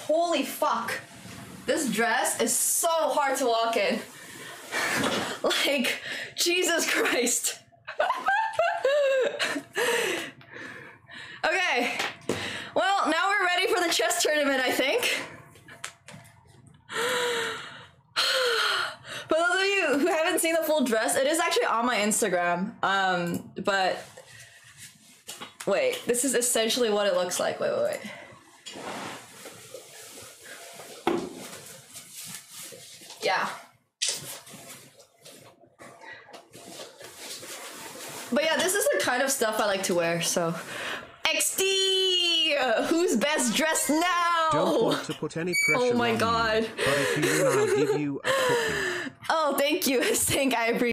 Holy fuck. This dress is so hard to walk in. Like, Jesus Christ. Okay. Well, now we're ready for the chess tournament, I think. For those of you who haven't seen the full dress, it is actually on my Instagram. But wait, this is essentially what it looks like. Wait. Yeah. But yeah, this is the kind of stuff I like to wear, so. XD! Who's best dressed now? Don't want to put any pressure on God. you, but if you win, I'll give you a cookie. Oh, thank you, Sink. I appreciate